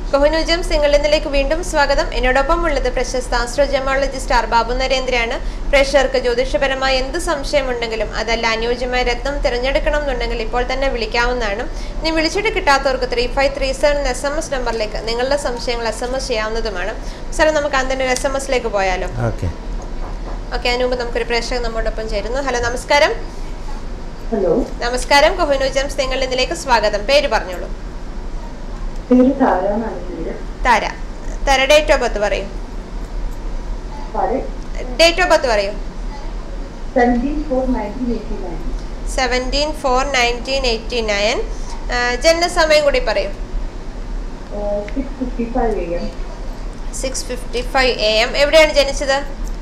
കോഹിനൂർ സിംഗളിലേക്ക് വീണ്ടും സ്വാഗതം. എന്നോടൊപ്പം ഉള്ളത് പ്രശസ്ത ആസ്ട്രോജമോളജിസ്റ്റ് ആർ ബാബു നരേന്ദ്രയാണ്. പ്രേക്ഷകർക്ക് ജ്യോതിഷപരമായ എന്ത് സംശയമുണ്ടെങ്കിലും അതല്ല അനുയോജ്യമായ രത്നം തിരഞ്ഞെടുക്കണം എന്നുണ്ടെങ്കിൽ ഇപ്പോൾ തന്നെ വിളിക്കാവുന്നതാണ്. ഇനി വിളിച്ചിട്ട് കിട്ടാത്തവർക്ക് 3537 SMS നമ്പറിലേക്ക് നിങ്ങളുടെ സംശയങ്ങൾ SMS ചെയ്യാവുന്നതുമാണ്. സാർ, നമുക്ക് അതിൻ്റെ ഒരു SMS പോയാലോ? ഓക്കെ, അതിനു മുമ്പ് നമുക്കൊരു പ്രേക്ഷകർ നമ്മോടൊപ്പം ചേരുന്നു. ഹലോ, നമസ്കാരം. ഹലോ, നമസ്കാരം. കോഹിനൂർ സിംഗളിലേക്ക് സ്വാഗതം. പേര് പറഞ്ഞോളൂ. Tara. Tara, date of birth പറയൂ. ഡേറ്റ് ഓഫ് ബർത്ത് പറയൂ. 17/4/1989. ജനനസമയം കൂടി പറയൂ. 6:55 AM. എവിടെയാണ് ജനിച്ചത്?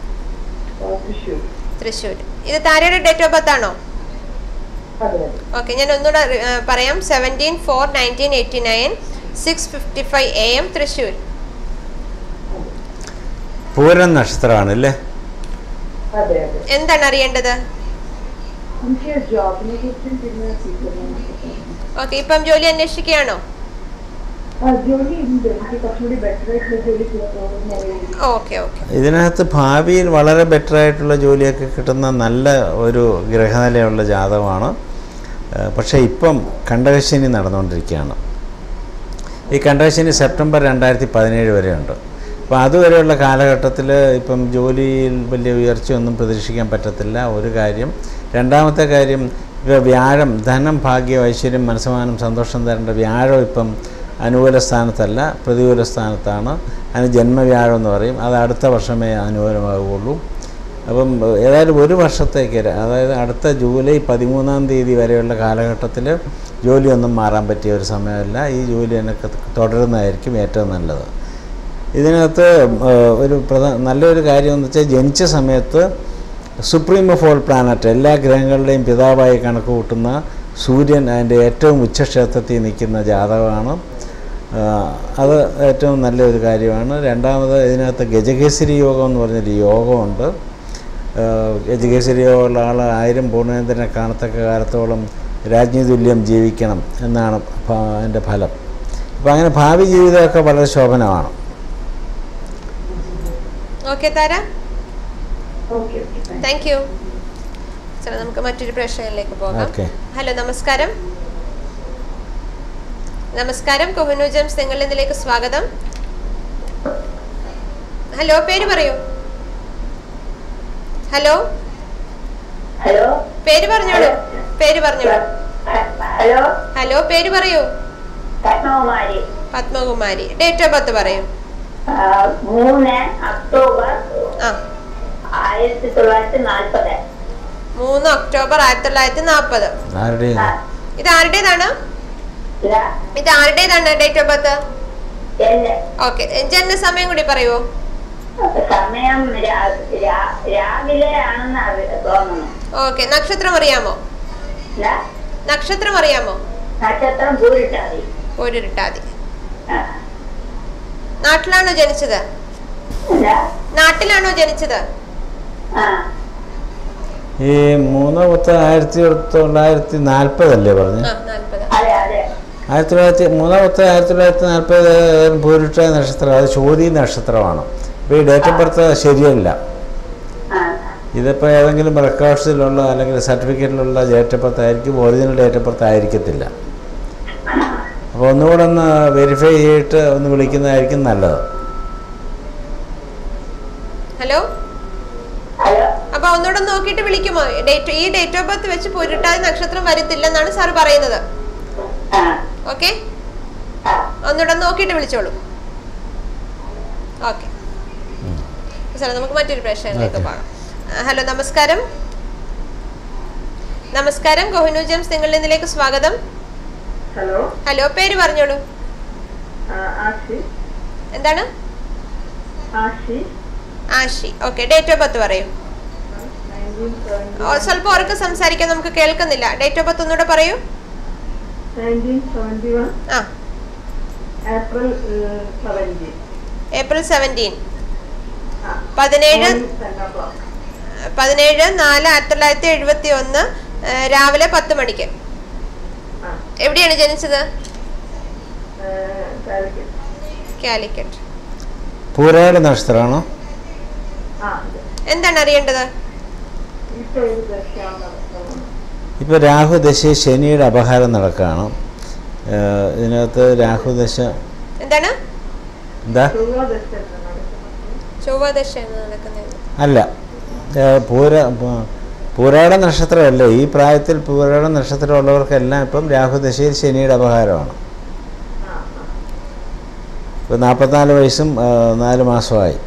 തൃശ്ശൂർ. ഇത് താരയുടെ ഡേറ്റ് ഓഫ് ബർത്ത് ആണോ? ഓക്കെ, ഞാൻ ഒന്നുകൂടെ പറയാം. 17/4/1989, 6:55 AM, തൃശ്ശൂർ. പൂരം നക്ഷത്രമാണ് അല്ലേ? എന്താണ് അറിയേണ്ടത്? ഓക്കെ, ഇപ്പം ജോലി അന്വേഷിക്കുകയാണോ? ഇതിനകത്ത് ഭാവിയിൽ വളരെ ബെറ്റർ ആയിട്ടുള്ള ജോലിയൊക്കെ കിട്ടുന്ന നല്ല ഒരു ഗ്രഹനിലയുള്ള ജാതകമാണ്. പക്ഷേ ഇപ്പം കണ്ടകശനി നടന്നുകൊണ്ടിരിക്കുകയാണ്. ഈ കണ്ടകശനി സെപ്റ്റംബർ 2017 വരെ ഉണ്ട്. അപ്പോൾ അതുവരെയുള്ള കാലഘട്ടത്തിൽ ഇപ്പം ജോലിയിൽ വലിയ ഉയർച്ചയൊന്നും പ്രതീക്ഷിക്കാൻ പറ്റത്തില്ല, ഒരു കാര്യം. രണ്ടാമത്തെ കാര്യം, ഇപ്പോൾ വ്യാഴം, ധനം, ഭാഗ്യം, ഐശ്വര്യം, മനസ്സമാനം, സന്തോഷം തരേണ്ട വ്യാഴം ഇപ്പം അനുകൂല സ്ഥാനത്തല്ല, പ്രതികൂല സ്ഥാനത്താണ്. അതിന് ജന്മവ്യാഴം എന്ന് പറയും. അത് അടുത്ത വർഷമേ അനുകൂലമാകുകയുള്ളൂ. അപ്പം ഏതായാലും ഒരു വർഷത്തേക്ക്, അതായത് അടുത്ത ജൂലൈ 13 വരെയുള്ള കാലഘട്ടത്തിൽ ജോലിയൊന്നും മാറാൻ പറ്റിയ ഒരു സമയമല്ല. ഈ ജോലി എനിക്ക് തുടരുന്നതായിരിക്കും ഏറ്റവും നല്ലത്. ഇതിനകത്ത് ഒരു നല്ലൊരു കാര്യം എന്ന് വെച്ചാൽ, ജനിച്ച സമയത്ത് സുപ്രീം ഓഫ് ഓൾ പ്ലാനറ്റ്, എല്ലാ ഗ്രഹങ്ങളുടെയും പിതാവായി കണക്ക് കൂട്ടുന്ന സൂര്യൻ അതിൻ്റെ ഏറ്റവും ഉച്ചക്ഷേത്രത്തിൽ നിൽക്കുന്ന ജാതകമാണ്. അത് ഏറ്റവും നല്ലൊരു കാര്യമാണ്. രണ്ടാമത്, ഇതിനകത്ത് ഗജകേസരി യോഗം എന്ന് പറഞ്ഞൊരു യോഗമുണ്ട്. ഗജകേസരി യോഗമുള്ള ആൾ 1000 പൂർണ്ണചന്ദ്രനെ കാണത്തക്ക കാലത്തോളം രാജ്ഞി തുല്യം ജീവിക്കണം എന്നാണ് അതിൻ്റെ ഫലം. അപ്പോൾ അങ്ങനെ ഭാവി ജീവിതമൊക്കെ വളരെ ശോഭനമാണ്. Okay Tara, thank you. നമുക്ക് മറ്റൊരു പ്രശ്നത്തിലേക്ക് പോകാം. ഹലോ, നമസ്കാരം. നമസ്കാരം. കോഹിനൂർ സിംഗളിലേക്ക് സ്വാഗതം. ഹലോ, പേര് പറയൂ. ഹലോ, പേര് പറഞ്ഞോളൂ. പേര് പറഞ്ഞോളൂ. ഹലോ, പേര് പറയൂ. പത്മകുമാരി. ഡേറ്റ് ഓഫ് ബർത്ത് പറയൂ. 3 ഒക്ടോബർ 1940. 3 ഒക്ടോബർ 1940. ഇത് ആരുടേതാണ്? ഇത് ആരുടേതാണ് ഡേറ്റ് ഓഫ് ബർത്ത്? ഓക്കെ, ജനനസമയം കൂടി പറയുമോ? സമയം രാവിലെ ആണെന്ന് തോന്നുന്നു. ഓക്കെ, നക്ഷത്രം അറിയാമോ? നക്ഷത്രം അറിയാമോ? നക്ഷത്രം പൂരിട്ടാതി. പൂരിട്ടാതി. നാട്ടിലാണോ ജനിച്ചത്? നാട്ടിലാണോ ജനിച്ചത്? ഈ 3/10/1940 അല്ലേ പറഞ്ഞു? 3/10/1940 പൂരിട്ട നക്ഷത്രം, അത് ചോതി നക്ഷത്രമാണ്. അപ്പോൾ ഈ ഡേറ്റ് ഓഫ് ബർത്ത് ശരിയല്ല. ഇതിപ്പോൾ ഏതെങ്കിലും റെക്കോർഡ്സിലുള്ള അല്ലെങ്കിൽ സർട്ടിഫിക്കറ്റിലുള്ള ഡേറ്റ് ഓഫ് ബർത്ത് ആയിരിക്കും, ഒറിജിനൽ ഡേറ്റ് ഓഫ് ബർത്ത് ആയിരിക്കത്തില്ല. അപ്പോൾ ഒന്നുകൂടെ ഒന്ന് വെരിഫൈ ചെയ്തിട്ട് ഒന്ന് വിളിക്കുന്നതായിരിക്കും നല്ലത്. ഹലോ, അപ്പൊ ഒന്നുകൂടെ നോക്കിയിട്ട് വിളിക്കുമോ? ഈ ഡേറ്റ് ഓഫ് ബർത്ത് വെച്ച് പൂരിട്ടാതി നക്ഷത്രം വരത്തില്ലെന്നാണ് സാർ പറയുന്നത്. ഓക്കെ, ഒന്നുകൂടെ നോക്കിയിട്ട് വിളിച്ചോളൂ. ഓക്കെ സാർ, നമുക്ക് മറ്റൊരു പ്രശ്നത്തിലേക്ക് പോകാം. ഹലോ, നമസ്കാരം. നമസ്കാരം. കോഹിനൂർ സിംഗളിലേക്ക് സ്വാഗതം. ഹലോ, പേര് പറഞ്ഞോളൂ. എന്താണ്? Ashi. Okay, date of birth പറയൂ. സ്വല്പം ഉറക്കെ സംസാരിക്കാൻ നമുക്ക് കേൾക്കുന്നില്ല. ഡേറ്റ് ഓഫ് ബർത്ത് ഒന്നുകൂടെ പറയൂ. 1971 ഏപ്രിൽ 17. 17/4/1971 രാവിലെ 10 മണിക്ക്. എവിടെയാണ് ജനിച്ചത്? കാലിക്കറ്റ്. പൂരാട നക്ഷത്രമാണോ? എന്താണ് അറിയേണ്ടത്? ഇപ്പോൾ രാഹുദശ ശനിയുടെ അപഹാരം നടക്കുകയാണ്. ഇതിനകത്ത് രാഹുദശ എന്താണ്? എന്താ? ചൊവ്വാദശ നടക്കുന്നത് അല്ല, പൂരാട നക്ഷത്രമല്ലേ. ഈ പ്രായത്തിൽ പൂരാട നക്ഷത്രമുള്ളവർക്കെല്ലാം ഇപ്പം രാഹുദശയിൽ ശനിയുടെ അപഹാരമാണ്. ഇപ്പോൾ 44 വയസ്സും 4 മാസമായി.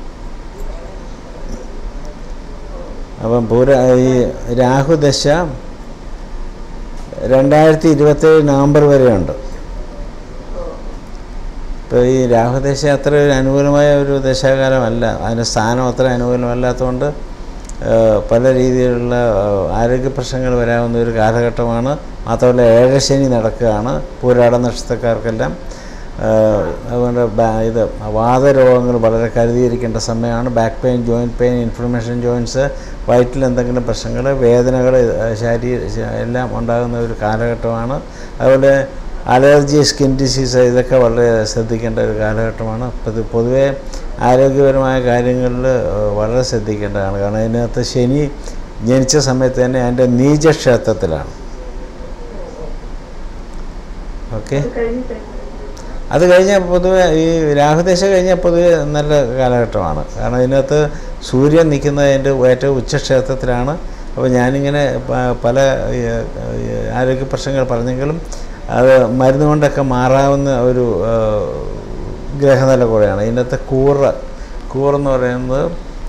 അപ്പം ഈ രാഹുദശ 2027 നവംബർ വരെയുണ്ട്. ഇപ്പോൾ ഈ രാഹുദശ അത്ര ഒരു അനുകൂലമായ ഒരു ദശാകാലമല്ല. അതിൻ്റെ സ്ഥാനം അത്ര അനുകൂലമല്ലാത്തതുകൊണ്ട് പല രീതിയിലുള്ള ആരോഗ്യ പ്രശ്നങ്ങൾ വരാവുന്ന ഒരു കാലഘട്ടമാണ്. മാത്രമല്ല ഏഴശനി നടക്കുകയാണ് പൂരാട നക്ഷത്രക്കാർക്കെല്ലാം. അതുകൊണ്ട് ഇത് വാതരോഗങ്ങൾ വളരെ കരുതിയിരിക്കേണ്ട സമയമാണ്. Back pain, joint pain, inflammation joints, വയറ്റിൽ എന്തെങ്കിലും പ്രശ്നങ്ങൾ, വേദനകൾ, എല്ലാം ഉണ്ടാകുന്ന ഒരു കാലഘട്ടമാണ്. അതുപോലെ അലർജി, സ്കിൻ ഡിസീസ്, ഇതൊക്കെ വളരെ ശ്രദ്ധിക്കേണ്ട ഒരു കാലഘട്ടമാണ്. പൊതുവേ ആരോഗ്യപരമായ കാര്യങ്ങളിൽ വളരെ ശ്രദ്ധിക്കേണ്ടതാണ്. കാരണം ഇതിനകത്ത് ശനി ജനിച്ച സമയത്ത് തന്നെ അതിൻ്റെ നീചക്ഷേത്രത്തിലാണ്. ഓക്കെ, അത് കഴിഞ്ഞാൽ പൊതുവെ ഈ രാഹുദശ കഴിഞ്ഞാൽ പൊതുവെ നല്ല കാലഘട്ടമാണ്. കാരണം ഇതിനകത്ത് സൂര്യൻ നിൽക്കുന്നത് അതിൻ്റെ ഏറ്റവും ഉച്ചക്ഷേത്രത്തിലാണ്. അപ്പോൾ ഞാനിങ്ങനെ പല ആരോഗ്യ പ്രശ്നങ്ങൾ പറഞ്ഞെങ്കിലും അത് മരുന്ന് കൊണ്ടൊക്കെ മാറാവുന്ന ഒരു ഗ്രഹനില കൂടെയാണ്. ഇതിനകത്ത് കൂറെന്ന് പറയുന്നത്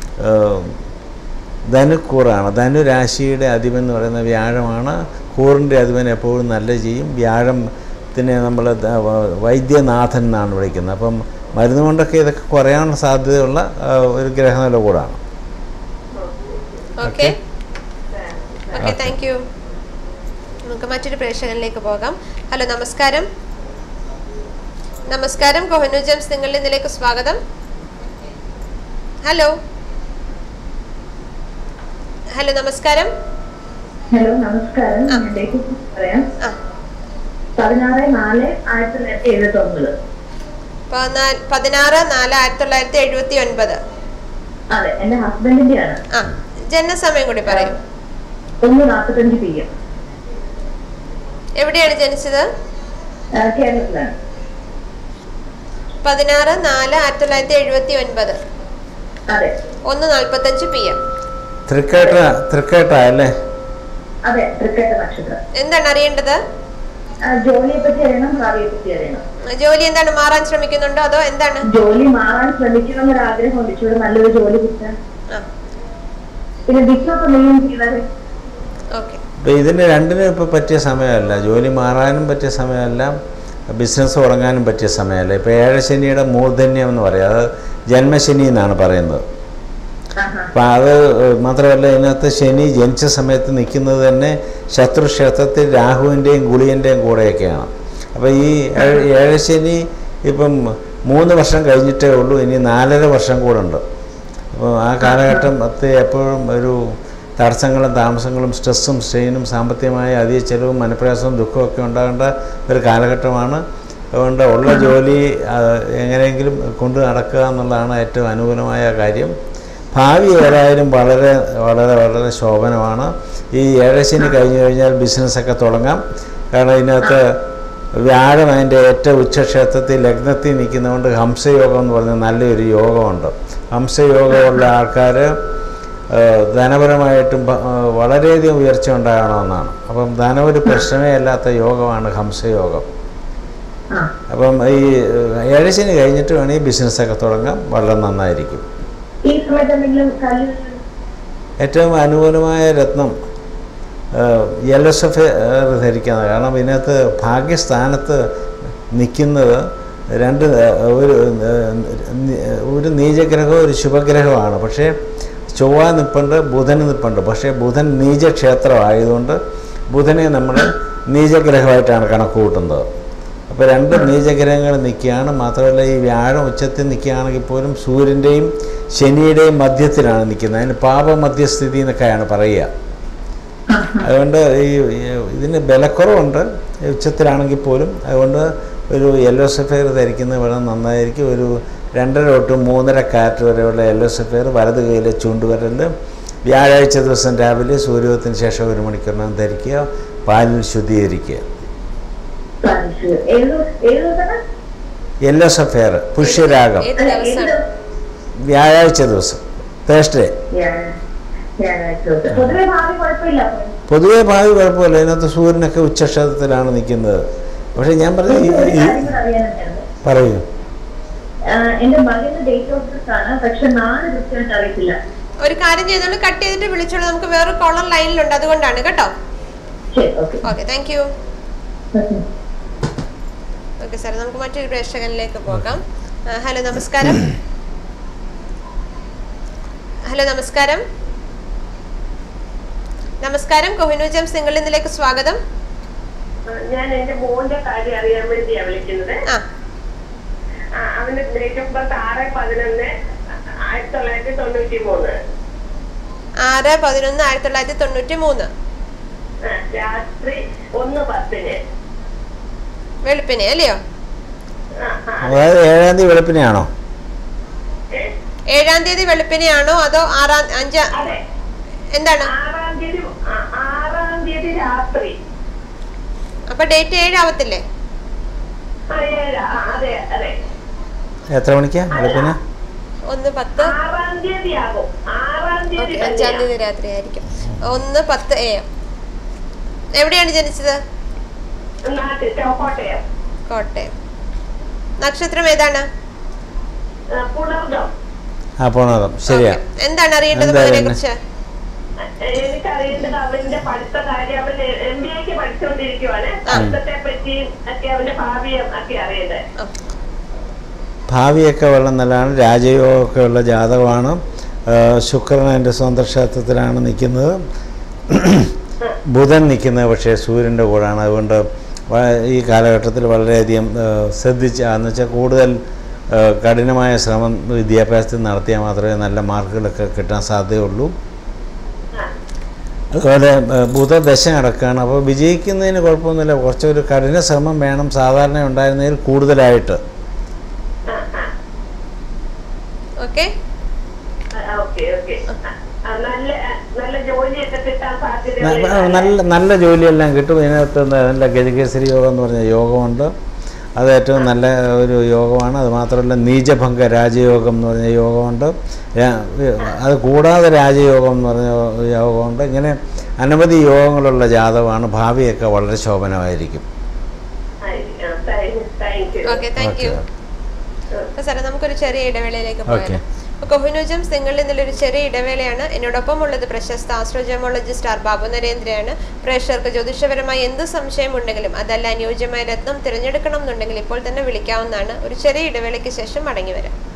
ധനുക്കൂറാണ്. ധനുരാശിയുടെ അധിപൻ എന്ന് പറയുന്ന വ്യാഴമാണ്. കൂറിൻ്റെ അധിപൻ എപ്പോഴും നല്ല ചെയ്യും. വ്യാഴത്തിനെ നമ്മൾ വൈദ്യനാഥൻ എന്നാണ് വിളിക്കുന്നത്. അപ്പം മരുന്ന് കൊണ്ടൊക്കെ ഇതൊക്കെ കുറയാനുള്ള സാധ്യതയുള്ള ഒരു ഗ്രഹനില കൂടാണ്. Okay, thank you. നമുക്ക് മറ്റൊരു പ്രേക്ഷകനിലേക്ക് പോകാം. ഹലോ, നമസ്കാരം. നമസ്കാരം, കോഹിനൂർ ജെംസ് നിങ്ങളുടെ ഇതിലേക്ക് സ്വാഗതം. ഹലോ ഹലോ നമസ്കാരം. ഹലോ നമസ്കാരം. 16/4/1979. 16/4/1979. അതെ, എന്റെ ഹസ്ബൻഡിന്റെ ആണ്. ജനനസമയം കൂടി പറയും. 1:45 PM. എവിടെയാണ് ജനിച്ചത്? കേരളത്തിലാണ്. 16/4/1979. അതെ, 1:45 PM. തൃക്കേട്ട അല്ലേ? അതെ, തൃക്കേട്ട നക്ഷത്രം. എന്താണ് അറിയേണ്ടത്? ജോലിയെ പറ്റി അറിയണം, ഭാവിയെ പറ്റി അറിയണം. ജോലി എന്താണ്, മാറാൻ ശ്രമിക്കുന്നുണ്ടോ അതോ എന്താണ്? ജോലി മാറാൻ ശ്രമിക്കണം എന്നൊരാഗ്രഹമുണ്ട്. ഇച്ചിരി നല്ലൊരു ജോലി കിട്ടാൻ. പിന്നെ ബിസിനസ് എന്തെങ്കിലും ചെയ്താൽ. ഓക്കെ, ഇപ്പോൾ ഇതിന് രണ്ടിനും ഇപ്പോൾ പറ്റിയ സമയമല്ല. ജോലി മാറാനും പറ്റിയ സമയമല്ല, ബിസിനസ് തുടങ്ങാനും പറ്റിയ സമയമല്ല. ഇപ്പോൾ ഏഴശനിയുടെ മൂർധന്യം എന്ന് പറയും, അത് ജന്മശനി എന്നാണ് പറയുന്നത്. അപ്പം അത് മാത്രമല്ല, ഇതിനകത്ത് ശനി ജനിച്ച സമയത്ത് നിൽക്കുന്നത് തന്നെ ശത്രുക്ഷേത്രത്തിൽ രാഹുവിൻ്റെയും ഗുളിയൻ്റെയും കൂടെയൊക്കെയാണ്. അപ്പോൾ ഈ ഏഴശനി ഇപ്പം 3 വർഷം കഴിഞ്ഞിട്ടേ ഉള്ളൂ. ഇനി 4.5 വർഷം കൂടെ ഉണ്ട്. അപ്പോൾ ആ കാലഘട്ടത്തിൽ എപ്പോഴും ഒരു തടസ്സങ്ങളും താമസങ്ങളും സ്ട്രെസ്സും സ്ട്രെയിനും സാമ്പത്തികമായ അധിക ചെലവും മനപ്രയാസവും ദുഃഖമൊക്കെ ഉണ്ടാകേണ്ട ഒരു കാലഘട്ടമാണ്. അതുകൊണ്ട് ഉള്ള ജോലി എങ്ങനെയെങ്കിലും കൊണ്ട് നടക്കുക എന്നുള്ളതാണ് ഏറ്റവും അനുകൂലമായ കാര്യം. ഭാവി ഏതായാലും വളരെ വളരെ വളരെ ശോഭനമാണ്. ഈ ഏഴശനി കഴിഞ്ഞു കഴിഞ്ഞാൽ ബിസിനസ്സൊക്കെ തുടങ്ങാം. കാരണം ഇതിനകത്ത് വ്യാഴം അതിൻ്റെ ഏറ്റവും ഉച്ചക്ഷേത്രത്തിൽ ലഗ്നത്തിൽ നിൽക്കുന്നതുകൊണ്ട് ഹംസയോഗം എന്ന് പറഞ്ഞ നല്ലൊരു യോഗമുണ്ട്. ഹംസയോഗമുള്ള ആൾക്കാർ ധനപരമായിട്ടും വളരെയധികം ഉയർച്ച ഉണ്ടാകണമെന്നാണ്. അപ്പം ധനം ഒരു പ്രശ്നമേ അല്ലാത്ത യോഗമാണ് ഹംസയോഗം. അപ്പം ഈ ഏഴശനി കഴിഞ്ഞിട്ട് വേണമെങ്കിൽ ബിസിനസ്സൊക്കെ തുടങ്ങാം, വളരെ നന്നായിരിക്കും. ഏറ്റവും അനുകൂലമായ രത്നം യെല്ലോ സഫയർ ധരിക്കുന്നത്. കാരണം ഇതിനകത്ത് ഭാഗ്യസ്ഥാനത്ത് നിൽക്കുന്നത് ഒരു നീചഗ്രഹവും ഒരു ശുഭഗ്രഹമാണ്. പക്ഷേ ചൊവ്വ നിൽപ്പുണ്ട്, ബുധൻ നിൽപ്പുണ്ട്. പക്ഷേ ബുധൻ നീചക്ഷേത്രമായതുകൊണ്ട് ബുധനെ നമ്മൾ നീചഗ്രഹമായിട്ടാണ് കണക്ക് കൂട്ടുന്നത്. അപ്പോൾ 2 നീചഗ്രഹങ്ങൾ നിൽക്കുകയാണ്. മാത്രമല്ല ഈ വ്യാഴം ഉച്ചത്തിൽ നിൽക്കുകയാണെങ്കിൽ പോലും സൂര്യൻ്റെയും ശനിയുടെയും മധ്യത്തിലാണ് നിൽക്കുന്നത്. അതിന് പാപമധ്യസ്ഥിതി എന്നൊക്കെയാണ് പറയുക. അതുകൊണ്ട് ഇതിന് ബലക്കുറവുണ്ട് ഉച്ചത്തിലാണെങ്കിൽ പോലും. അതുകൊണ്ട് ഒരു യെല്ലോ സഫയർ ധരിക്കുന്നത് വളരെ നന്നായിരിക്കും. ഒരു 2.5 തൊട്ട് 3.5 കാരറ്റ് വരെയുള്ള യെല്ലോ സഫയർ വലത് കൈയിലെ ചൂണ്ടുവിരലിൽ വ്യാഴാഴ്ച ദിവസം രാവിലെ സൂര്യോദയത്തിന് ശേഷം 1 മണിക്കൂറിനകം ധരിക്കുക. പാലിൽ ശുദ്ധീകരിക്കുക. യെല്ലോ സഫയർ പുഷ്യരാഗം വ്യാഴാഴ്ച ദിവസം തേഴ്സ്ഡേ. പൊതുവെ ഭാവി കുഴപ്പമില്ല. ഇതിനകത്ത് സൂര്യനൊക്കെ ഉച്ചക്ഷേത്രത്തിലാണ് നിൽക്കുന്നത്. പക്ഷെ ഞാൻ പറഞ്ഞു പറയൂ. എന്റെ മകന്റെ ഡേറ്റ് ഓഫ് ബർത്ത് ആണ്, പക്ഷെ 4 കൃത്യമായിട്ട് അറിയത്തില്ല. ഒരു കാര്യം ചെയ്തോളൂ, കട്ട് ചെയ്തിട്ട് വിളിച്ചോളൂ. നമുക്ക് വേറെ കോളർ ലൈനിലുണ്ട്, അതുകൊണ്ടാണ് കേട്ടോ. Okay, thank you. Okay sir, നമുക്ക് മറ്റൊരു പ്രേക്ഷകനിലേക്ക് പോകാം. ഹലോ നമസ്കാരം. ഹലോ നമസ്കാരം. നമസ്കാരം, കോഹിനൂർ ജെയിംസ് സിംഗിൾ ഇന്നിലേക്ക് സ്വാഗതം. ഞാൻ എന്റെ മോന്റെ കാര്യം അറിയാൻ വേണ്ടിയാ വിളിക്കുന്നത്. അവന്റെ ഡേറ്റ് ഓഫ് ബർത്ത് 6/11/1993. 6/11/1993 രാത്രി 1:10 വെളുപ്പിനെ അല്ലയോ? അതായത് 7-ാം തീയതി വെളുപ്പിനെയാണോ? 7-ാം തീയതി വെളുപ്പിനെയാണോ അതോ 5? എന്താണ്? 6-ാം തീയതി രാത്രി. അപ്പൊ ഡേറ്റ് 7 ആവത്തില്ലേ? എത്ര മണിക്കാ വെളുപ്പിന്? 1:10. 6-ാം തീയതി ആകും. 6-ാം തീയതി 5-ാം തീയതി രാത്രി ആയിരിക്കും. 1:10 AM. എവിടെയാണ് ജനിച്ചത്? കോട്ടയം. കോട്ടയം. നക്ഷത്രം ഏതാണ്? പുണർദം. പുണർദം, ശരിയാ. എന്താണ് അറിയേണ്ടത് മകനെ കുറിച്ച്? എനിക്കറിയേണ്ടത് അവന്റെ പഠിത്ത കാര്യം. അവൻ MBA പഠിച്ചുകൊണ്ടിരിക്കുവാണ്. പഠിത്തത്തെ പറ്റിയും ഒക്കെ അവന്റെ ഭാവിയും ഒക്കെ അറിയേണ്ടത്. ഭാവിയൊക്കെ വളരെ നല്ലതാണ്. രാജയോഗമൊക്കെ ഉള്ള ജാതകമാണ്. ശുക്രൻ എൻ്റെ സ്വന്തം ക്ഷേത്രത്തിലാണ് നിൽക്കുന്നത്. ബുധൻ നിൽക്കുന്നത് പക്ഷേ സൂര്യൻ്റെ കൂടാണ്. അതുകൊണ്ട് ഈ കാലഘട്ടത്തിൽ വളരെയധികം ശ്രദ്ധിച്ച് എന്ന് വെച്ചാൽ കൂടുതൽ കഠിനമായ ശ്രമം വിദ്യാഭ്യാസത്തിൽ നടത്തിയാൽ മാത്രമേ നല്ല മാർക്കുകളൊക്കെ കിട്ടാൻ സാധ്യതയുള്ളൂ. അതുപോലെ ബുധദശ നടക്കുകയാണ്. അപ്പോൾ വിജയിക്കുന്നതിന് കുഴപ്പമൊന്നുമില്ല. കുറച്ചൊരു കഠിന ശ്രമം വേണം സാധാരണ ഉണ്ടായിരുന്നതിൽ കൂടുതലായിട്ട്. നല്ല ജോലിയെല്ലാം കിട്ടും. ഇതിനകത്ത് നല്ല ഗജകേസരി യോഗം എന്ന് പറഞ്ഞ യോഗമുണ്ട്. അത് ഏറ്റവും നല്ല ഒരു യോഗമാണ്. അതുമാത്രമല്ല നീചഭംഗ രാജയോഗം എന്ന് പറഞ്ഞ യോഗമുണ്ട്. അത് കൂടാതെ രാജയോഗം എന്ന് പറഞ്ഞ യോഗമുണ്ട്. ഇങ്ങനെ അനവധി യോഗങ്ങളുള്ള ജാതകമാണ്. ഭാവിയൊക്കെ വളരെ ശോഭനമായിരിക്കും. സാറേ, നമുക്കൊരു ചെറിയ ഇടവേളയിലേക്ക് പോകാം. കോഹിനൂർ ജെയിംസ് സിംഗിൾ ഇന്നലൊരു ചെറിയ ഇടവേളയാണ്. എന്നോടൊപ്പം ഉള്ളത് പ്രശസ്ത ആസ്ട്രോജമോളജിസ്റ്റ് ആർ ബാബു നരേന്ദ്രയാണ്. പ്രേക്ഷകർക്ക് ജ്യോതിഷപരമായി എന്ത് സംശയം ഉണ്ടെങ്കിലും അതല്ല അനുയോജ്യമായ രത്നം തിരഞ്ഞെടുക്കണം എന്നുണ്ടെങ്കിൽ ഇപ്പോൾ തന്നെ വിളിക്കാവുന്നതാണ്. ഒരു ചെറിയ ഇടവേളയ്ക്ക് ശേഷം മടങ്ങി വരാം.